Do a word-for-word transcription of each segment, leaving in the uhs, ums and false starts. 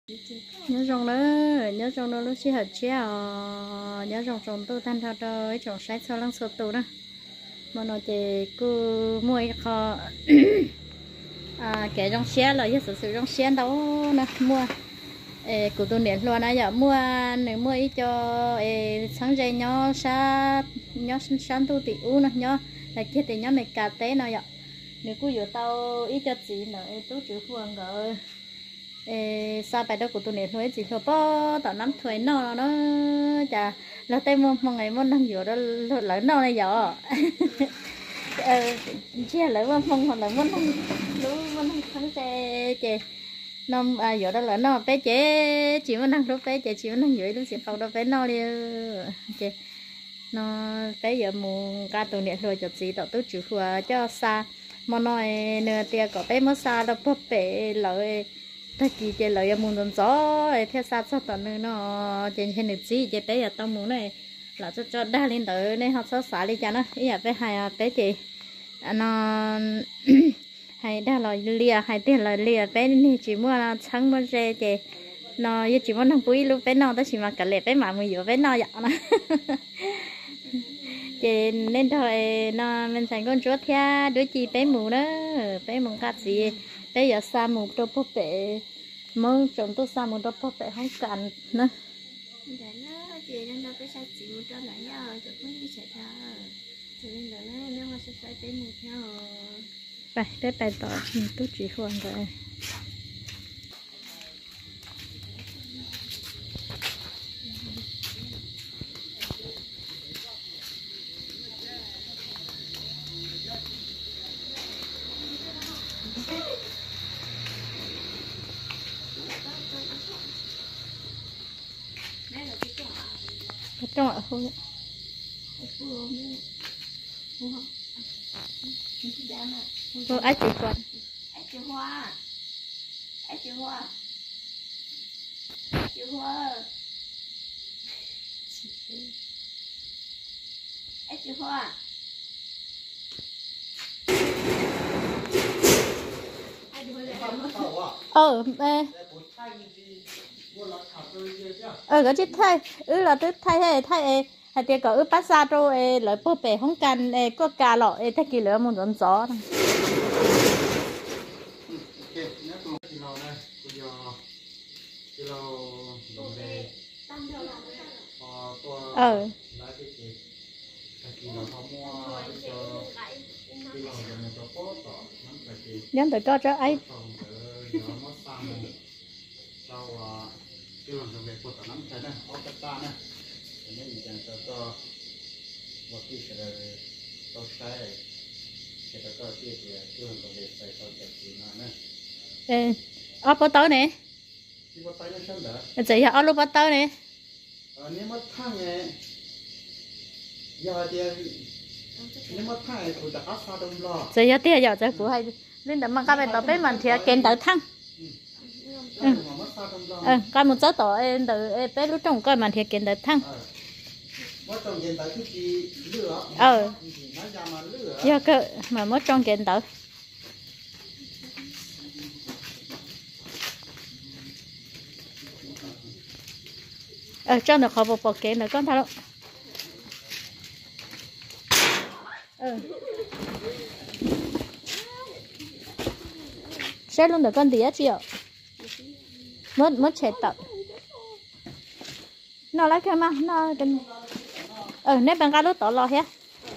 nhớ rong đó nhớ rong đó lúc xí hợp chéo nhớ rong rong tôi tan thao trời trồng trái sau lăng sơ tù đó mà nó chỉ cứ mua kho à cái rong xe là cái sự sự rong xe đâu nè mua ê của tôi điện luôn á giờ mua nếu mua ít cho ê sáng dây nhỏ sa nhỏ sáng tu tị u nè nhỏ là kia thì nhỏ này cà té nó vậy nếu cứ vừa tao ít cho chị nữa tôi chịu phương rồi ê sao bài đó của tôi điện nói chị thôi po tao nắm thuế nó nó chả là tay mua một ngày mua năm vừa đó lỡ nó này giờ ờ chia lỡ mua phong hoặc là mua năm lú mua năm tháng xe chị năm à vừa đó lỡ nó bé chế chỉ mua năm lúc bé chế chỉ mua năm dưới lúc chị phòng đó bé nó đi chị nó bé giờ mua ca tôi điện rồi cho chị tao tôi chịu vừa cho xa mà nói nửa tia có bé mất xa đâu bóp bé lợi ta kỳ chơi lợi muốn đón gió theo sát sát tận nơi nó trên trên được gì chơi bé ở tao muốn này là cho cho đa lên tới nên học sao xả đi cho nó ý là bé hay bé chị nó hay đa là lia hay tiền là lia bé này chỉ mua là trắng mua rẻ chị nó chỉ mua năm bụi lúc bé nó ta chỉ mà cả lệ bé mà mười giờ bé nó vậy nó chị nên thôi nó mình thành con chúa theo đứa chị bé mù đó bé mù cắt gì bé giờ xa mù đâu bóp bể mong chồng tôi xa mù đâu bóp bể không cần nữa đấy nó chị nên đâu cái sao chị muốn cho lại nhau chụp mấy cái sợi thơ cho nên là nếu mà sẽ phải bé mù theo bài bé bài tỏ tôi chỉ hoàn rồi trong ạ không ạ cô ai chỉ còn ai chịu hoa ai chịu hoa ai chịu hoa ai chịu hoa ờ ờ cái chiếc thay ừ là tức thay hay thay hay tiền có ừ bắt ra rồi lợi bố bể không cần có cà lọ thay kỳ lửa muốn đón gió ờ nhắm tới cho cho ấy cái lòng đồng bể của tao nắm trái này, có cái ta này, cái này mình cho cho một cái cái tao sai, cái tao có cái cái cái lòng đồng bể sai tao cái gì mà này. ê ốp bao tớ nè Cái bao tay nó sao đó? chị hả ốp lúc bao tớ nè ờ nếu mà thang này giờ thì nếu mà thang này tụi ta áp sao đông lo chị hả tiếc giờ chị của hay nên đừng mang cái bài tập bé mình thì kèn tới thăng ờ coi một số tổ em từ bé lúc trong coi mà thiệt kiện được thăng ờ giờ cơ mà mất trong kiện tử ờ trong được họ bộ bộ kiện được con thằng đó ờ sẽ luôn được con tía chưa mất mất chạy tập nó lấy cái mà nó cái ờ nếp bằng cá lốt tỏ lo hết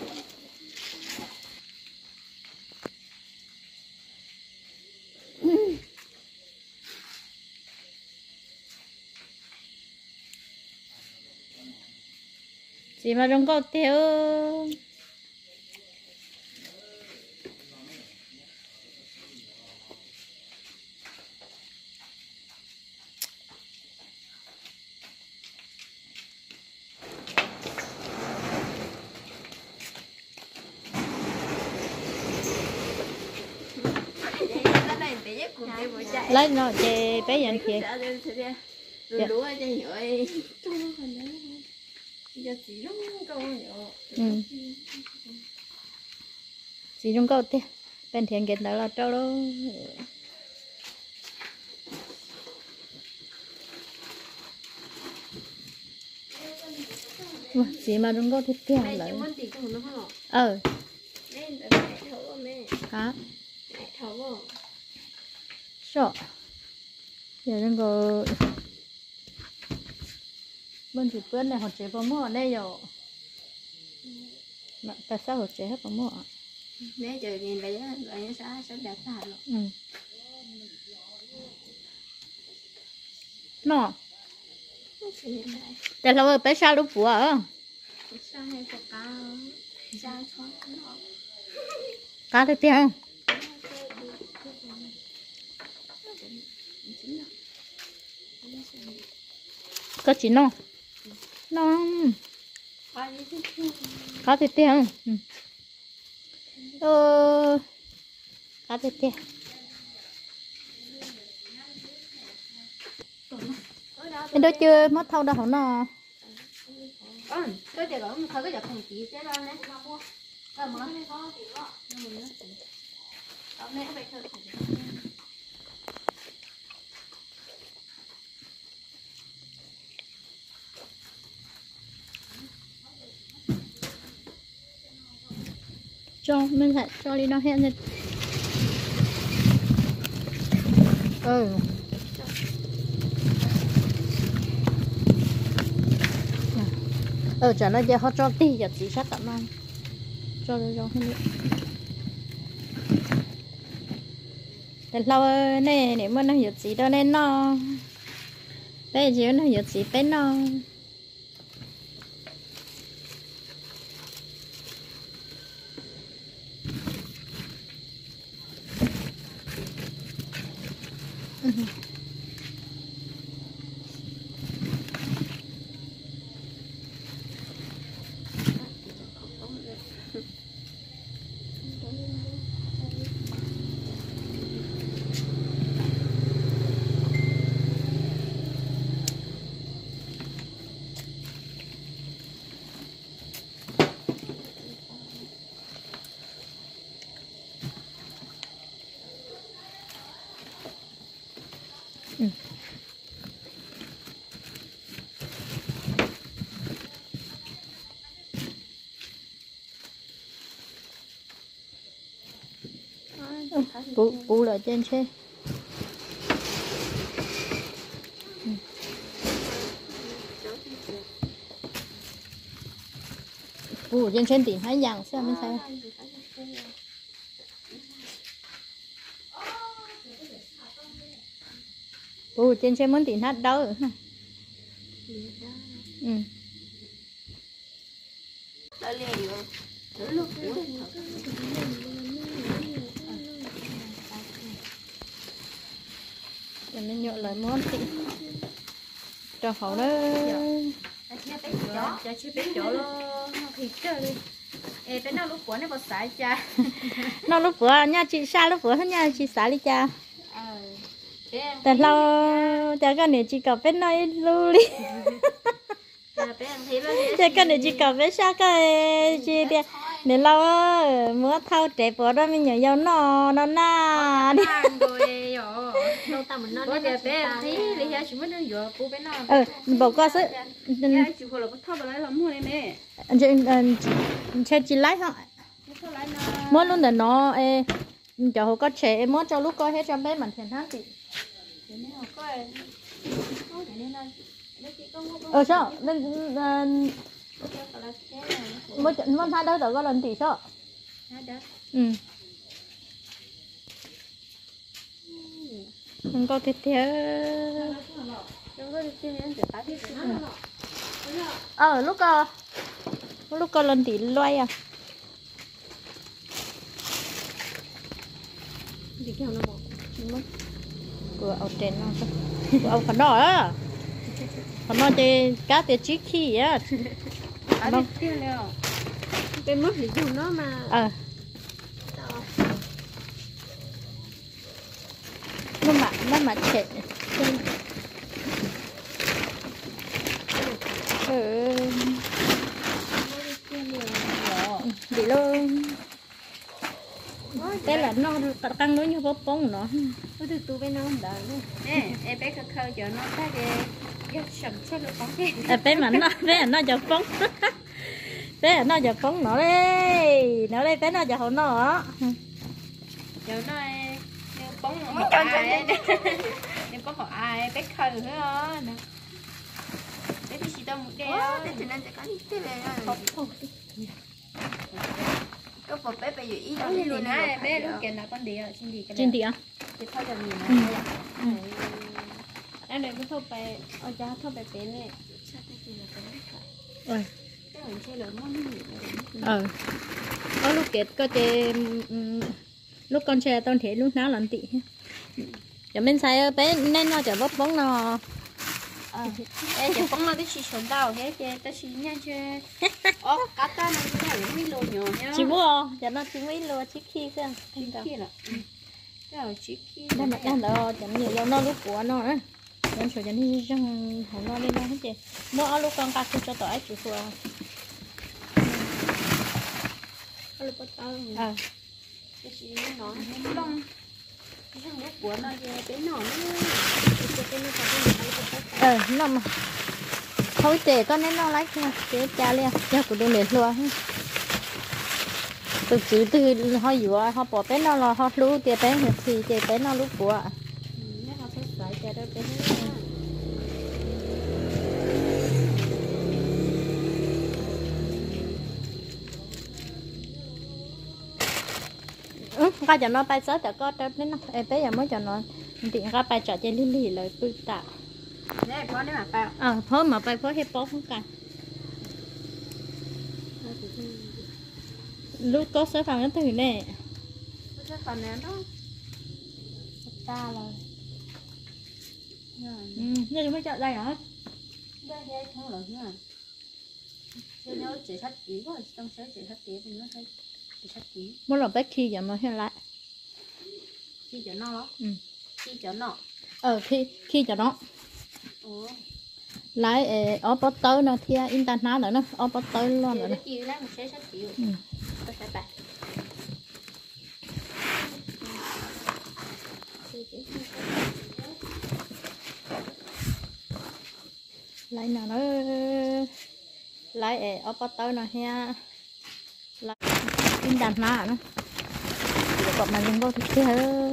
chỉ mà trong câu tiêu lấy nó chè bé nhận kìa lúa cho hiểu ấy giờ chỉ lúc câu nhỏ ừ chỉ trong câu tiền bên thiện kiện đó là trâu đó Ủa, gì mà đừng có thích theo mẹ lại chỉ muốn tí trong nó không ờ mẹ mẹ thấu không mẹ hả mẹ thấu không sợ giờ đừng có bên chỉ bên này họ chế bao mua ở đây rồi mà tại sao họ chế hết bao mua ạ mẹ chờ nhìn bây giờ bây giờ sao sao đẹp thật rồi ừ nó tại sao bé sao lúc của à sao hay có cao sao thoáng nó cá thì tiền có chỉ nó nó cá thì tiền ờ cá thì tiền em đó chưa mất thâu đâu hả nó ừ tôi chỉ có thấy cái giật thằng chị thế ra nè có mà có có mẹ phải thử cho mình phải cho đi nó hẹn lên ừ ờ trả lời giờ họ cho tí giờ chỉ sát tận nó cho cho cho hết để lâu này nếu mà nó hiểu gì đâu nên nó bây giờ nó hiểu gì bên nó ừ. Cú cú lại trên xe cú trên trên tìm hai dạng xem bên xe cú trên xe muốn tìm hát đâu ừ để mình nhọ lại món tí cho họ đó cho chứ biết chỗ lo thì chơi đi ê cái nào lúc của nó có sải cha nó lúc bữa nha chị xa lúc bữa hết nha chị xả đi chaแต่เราแต่ก็เนี่ยจีกับเป็นน้อยรู้ลิแต่ก็เนี่ยจีกับเป็นชาก็จีเดียเนี่ยเราเมื่อเท่าเจ็บปวดเราไม่เหนียวยาวนอนนานเออบอกก็ซื้อเช็ดจีไล่เหรอเมื่อรุ่นเดี๋ยวน้อเอcho họ có trẻ mất cho lúc coi hết cho bé mình thiền hát chị ờ sao nên mới trận vẫn hai đứa tớ có lần tỷ sao ừ không có tiếp theo ờ lúc lúc có lần tỷ loay à đi theo nó bỏ nó cửa ở trên nó cửa ở phần đỏ á phần đỏ thì cá thì chí khí á cá thì tiêu liệu cái mức thì dùng nó mà ờ nó mà nó mà chết ừ đi luôn cái là nó căng nó như bóp bóng nó nó từ từ bên nó đỡ luôn ê ê bé khơi khơi cho nó cái à bé mà nó bé nó giờ phóng bé nó giờ phóng nó đây nó đây bé nó giờ hồn nó giờ nó bóng nó ai nhưng có họ ai bé khơi nữa nè bé đi xịt một đeo để cho nên sẽ có những cái này không có một bé bây giờ ý đó luôn á bé lúc kia là con đĩa trên đĩa trên đĩa thì thôi giờ nhìn này em này cứ thôi bé ở cha thôi bé bé này ôi cái mình chơi lớn món gì ờ có lúc kết có chơi lúc con chơi tao thấy lúc nào làm tị giờ mình xài bé nên nó chở bóp bóng nó ê chở bóng nó cái chỉ chuẩn đầu thế chơi tao chỉ nha chơi ô cá ta nó cũng phải mấy lô nhỏ nhá chỉ mua giờ nó chỉ mấy lô chỉ khi xem chỉ khi là cái là chỉ khi đây mà đang đó chẳng nhiều dòng nó lúc của nó nữa nên số chẳng đi trong hồng nó lên nó hết chị mua lúc con cá cho tỏi chủ phù lúc bắt tao ờ cái gì nó lông cái thằng lúc của nó cái nhỏ nó ờ nó mà thôi tệ con nên nó lấy nha chế cha liền cha của tôi liền luôn từ từ từ họ vừa họ bỏ bé nó là họ lú tiền bé thì chế bé nó lú của nó họ thích phải cha đó bé ừ coi cho nó bay sớt cho có cho đến nó em bé giờ mới cho nó tiện ra bay cho trên lì lời bự tạ đấy có đấy mà bao ờ thôi mà bay phối hết bó không cả lúc có sớt phòng nó từ nè cái phần này đó ta rồi ừ nhưng mới chọn đây hả đây đây không là nữa cho nó chỉ thắt kỹ quá trong sẽ chỉ thắt kỹ thì nó thấy chỉ thắt kỹ muốn làm bé khi giờ nó hiện lại khi cho nó ừ khi cho nó ờ khi khi cho nó ủa lại ở bát tơ nó thì internet nữa nó ở bát tơ luôn nữa chị lấy một cái sách kỹ ừ có phải bạn lại nào nó lại ở bát tơ nó ha lại internet nữa còn mà dùng vô thì kia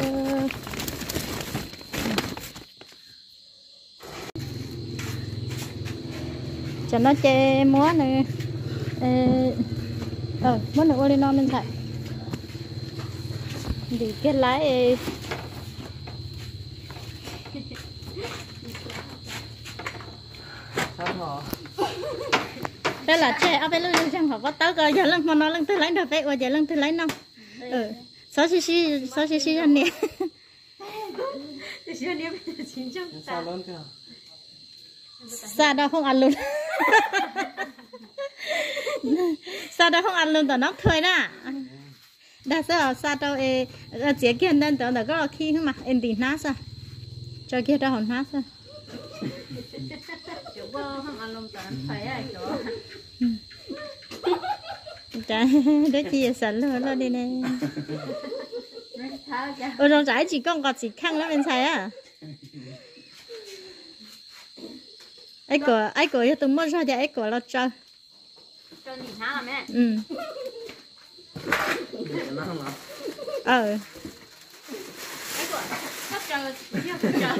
cho nó chê múa này ờ múa này ôi non lên thầy thì cái lái đây là chê ở bên lưng chẳng học có tới coi giờ lưng mà nó lưng tới lấy được vậy giờ lưng tới lấy năm ừ sáu xí xí sáu xí xí anh nè sao lớn chưa sao đâu không ăn luôn sao đâu không ăn luôn tao nóc thôi nè đã sao sao đâu ê chế kia nên tao đã có khi mà em đi nát sao cho kia đâu hòn nát sao chỗ bơ không ăn lông tao phải à chỗ trái đứa chị sẵn luôn đó đi nè ôi rồi trái chỉ con gọt chỉ khăn lắm bên trái à ấy của ấy của tôi mua ra cho ấy của nó cho cho nhìn hả là mẹ ừ ờ ấy của sắp chờ chưa chờ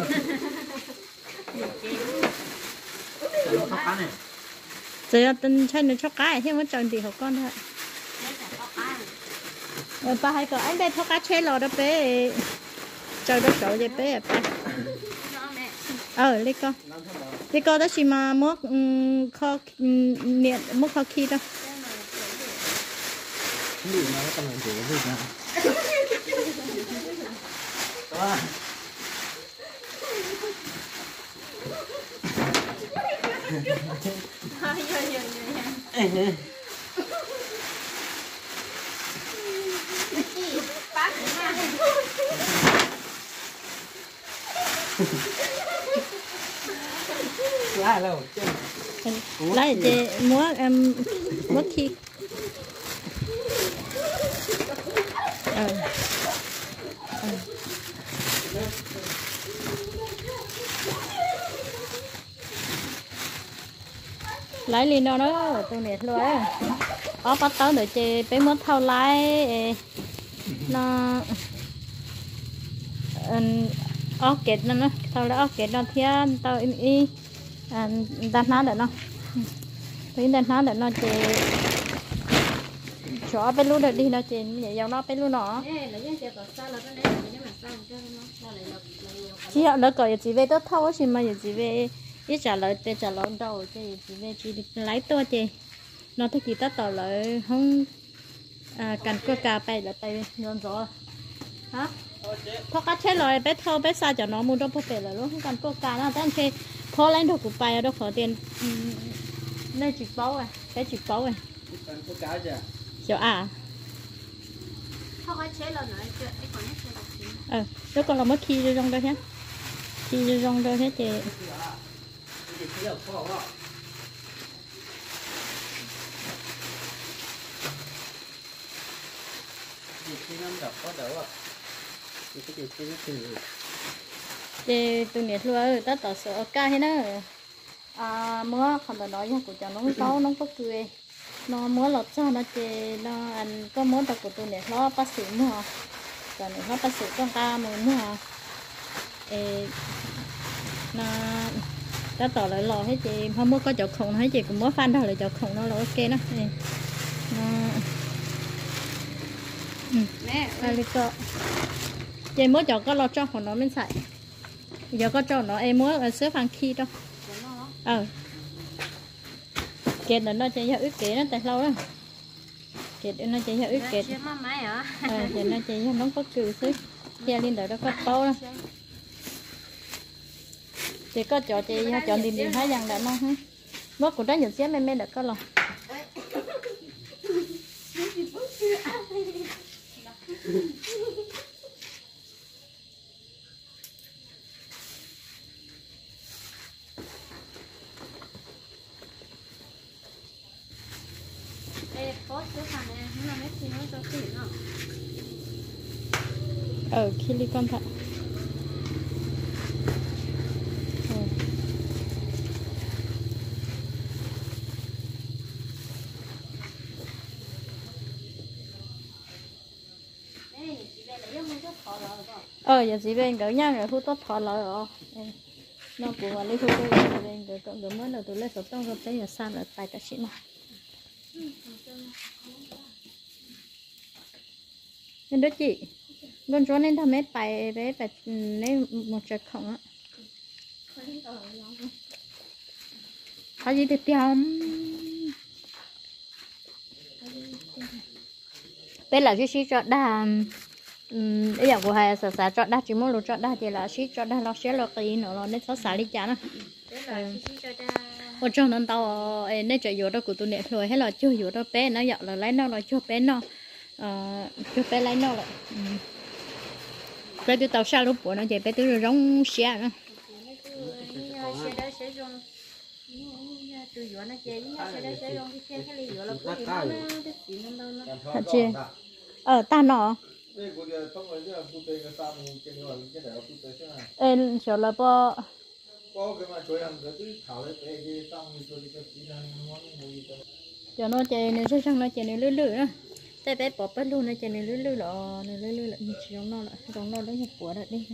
giờ tên chơi nó cho cái thêm một trận thì học con thôi rồi ba hai cậu anh đây thóc cá chê lò đó bé chơi đó chỗ vậy bé ờ lấy con lấy con đó chỉ mà mốt kho nhiệt mốt kho khi đâu gì mà nó còn làm gì vậy nè thôi thôi thôi bác lại đâu lại để múa em múa khi ờ lấy lên đó đó tôi nè luôn có bắt tao để chơi bé mất thâu lái nó ốc kết nó thâu lái ốc kết nó thiên tao im y đặt nó để nó thấy đặt nó để nó chơi chó bé luôn được đi nó chơi nhảy dòng nó bé luôn nó chỉ họ nó gọi chỉ về tôi thâu chứ mà chỉ về ít trả lời để trả lời đâu thì chỉ về chỉ lấy tôi thì nó thích chỉ tất tỏ lại không à, cần cơ cà bay là tay ngon rõ hả thoát cá chết rồi bé thâu bé xa cho nó mua đâu có phải là lúc không cần cơ cà nó đang chơi thô lên được của bay đâu khó tiền nên chỉ bao à cái chỉ bao à cần có cá chưa chỗ à thoát cá chết rồi nữa cái còn hết rồi ờ lúc còn là mất khi đi trong đây nhé khi đi trong đây hết thì thì tôi nghĩ luôn tất cả sợ ca hết nữa à mưa không phải nói của cháu nó không có nó có cười nó mưa lọt ra nó chỉ nó ăn có mưa tập của tôi này nó bác sĩ mua còn nó bác sĩ con ca mùi mua ê nó tất cả lại lò hết chị không có chỗ khổng hết chị cũng mới phan đâu lại chỗ khổng nó là ok đó nó mẹ đây có chị mới cho có lo cho của nó mình xài giờ có cho nó em mới xếp hàng khi đâu ờ kẹt nó chỉ cho ướt kẹt nó tại lâu đó kẹt nó chỉ cho ướt kẹt ờ thì nó chỉ cho nó có cừu xíu kia lên đời đó có bao đó chị có cho chị chọn tìm tìm thấy rằng đã nó hết mất của đó nhiều xíu mấy mấy đã có lòng ờ khi đi con thật ờ giờ chị bên đỡ nhau rồi hút tốt thọ lợi rồi nó cũng là lấy hút tôi bên đỡ cộng đỡ mới là tôi lấy số tông rồi tới giờ san ở tại cái chuyện này nên đó chị con chó nên thằng mét bài bé phải lấy một trái khổng á có gì thì tiêm bé là cái gì cho đà bây giờ của hai sợ sợ cho đa chỉ muốn lột cho đa thì là chỉ cho đa nó sẽ lột cái nữa nên nó xả đi chả nó ở trong nó tao nên chạy vô đó của tôi nè thôi hay là chưa vô đó bé nó dạo là lấy nó là chưa bé nó chưa bé lấy nó lại bé tôi tao sao lúc của nó chạy bé tôi rồi rong xe nữa thật chưa ờ ta nọ em sợ là bo cho nó chạy nó sẽ sang nó chạy nó lưỡi lưỡi đó tay bé bỏ bớt luôn nó chạy nó lưỡi lưỡi lọ nó lưỡi lưỡi lại giống nó lại giống nó nó nhập của được đi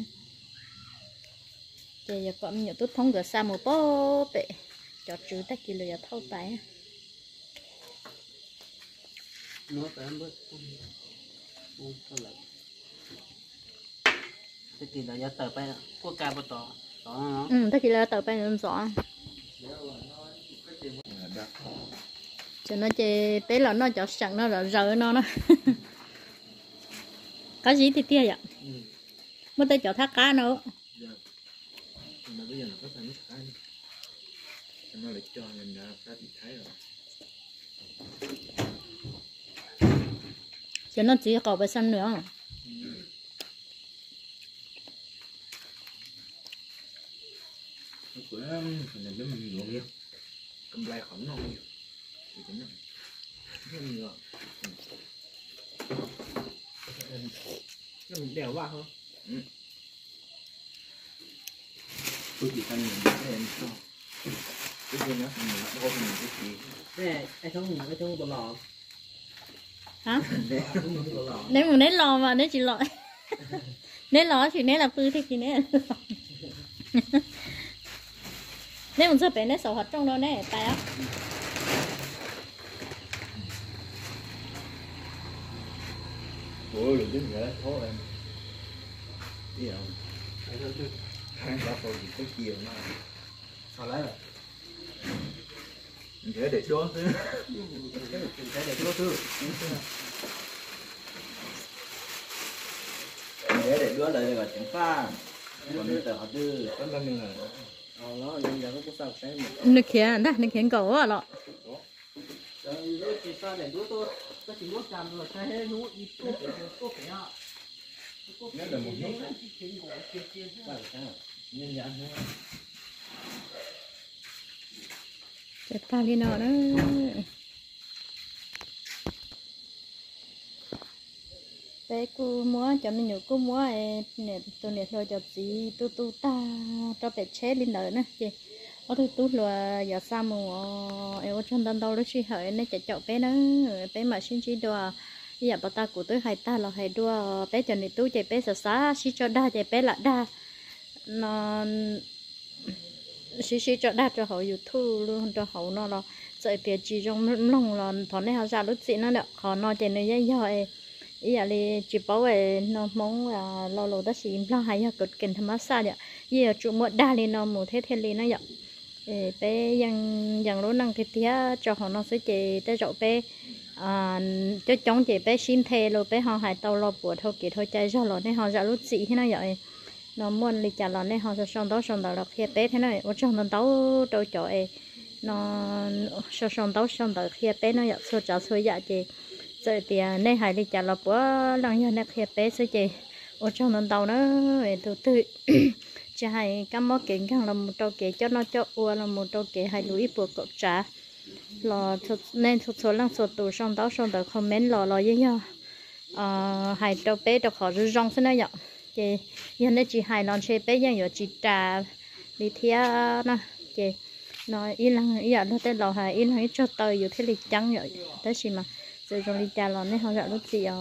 chạy giờ còn nhiều tốt thông cửa xa một bó bệ cho chú ta kêu là thâu tay nó phải bớt không không lại thế thì là giờ tờ bay quốc ca bớt tỏ tỏ ừ thế thì là tờ bay nó rõ cho nó chơi bé là nó cho sẵn nó là rỡ nó nó có gì thì tia vậy mới tới chỗ thác cá nữa mà bây giờ nó có thành cái nó lại cho nên là cá bị thái rồi cho nó chỉ có bài xanh nữa của nó này nếu mình luộc nhiều cầm lai khổng non nhiều thì cái nó nó nhiều nó mình đèo qua không tôi chỉ cần những cái em cho cái gì nữa mình có mình cái gì nè ai không ai không có lò hả không có lò nếu mà nấy lò mà nấy chỉ lò nấy lò thì nấy là pư thì thì nấy nếu mình sắp bé nấy sầu hạt trong đó nấy tay á ủa được chứ vậy khó em gì không hai ba phần gì có chiều mà sao lấy rồi để để cho chứ cái để cho thứ để để đứa lại là chẳng pha còn bây giờ họ đưa có năm mươi là ờ nó nhưng giờ nó có sao cái mà nước khiến đó nước khiến cầu á lọ rồi chỉ sao để đứa tôi có chỉ muốn làm rồi cái hết nó ít tốt tốt phải à nếu là một nước nhân nhận chết ta đi nó đó bé cô mua cho mình nhớ cô mua nè tôi nè thôi cho chị tu tu ta cho bé chế lên đời nữa chị ở thôi tu là giờ sao mà em ở trong đàn đâu đó chị hỏi nó chạy chọn bé nó bé mà xin chỉ đùa giờ bà ta của tôi hay ta là hay đùa bé cho nên tu chạy bé sợ xa chỉ cho đa chạy bé lại đa nó chỉ chỉ cho đa cho họ YouTube luôn cho họ nó là chạy bé chỉ trong lòng là thằng này họ ra lúc gì nó được họ nói chạy này dây dòi ý là li chỉ bảo vệ nó mong là lâu lâu đó chỉ lo hay là cực kỳ tham sao vậy giờ chủ một đa li nó một thế thế li nó vậy bé yang yang lúc năng thì tía cho họ nó sẽ chỉ tới chỗ bé à cho chống chỉ bé xin thề rồi bé họ hại tàu lo bùa thôi kỹ thôi chạy cho lo nên họ ra lúc gì thế nó vậy nó muốn li trả lo nên họ sẽ xong đó xong đó là khi bé thế này ở trong nó tàu đâu chỗ ấy nó xong xong đó xong đó khi bé nó vậy số trả số dạ chị rồi thì nay hai đi chợ là bữa lần giờ nãy khi bé sẽ chị ở trong nón tàu nữa từ từ chỉ hai cái món kiện càng là một trâu kể cho nó cho ua là một trâu kể hai lúi bùa cột trả lò nên số số lần số tù xong đó xong đó comment lò lò với nhau hai trâu bé được họ rư rong thế này vậy chị giờ này chỉ hai lần chơi bé giờ chỉ trả đi theo nè chị nói yên lặng giờ nó tên lò hai yên lặng cho tơi giờ thế lịch trắng vậy thế gì mà rồi rồi đi chả lon đấy họ gọi lúc gì à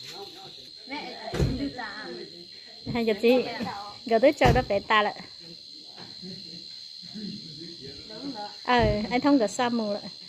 hay giờ gì giờ tới chờ đó bé ta lại ờ anh thông cả sao mù lại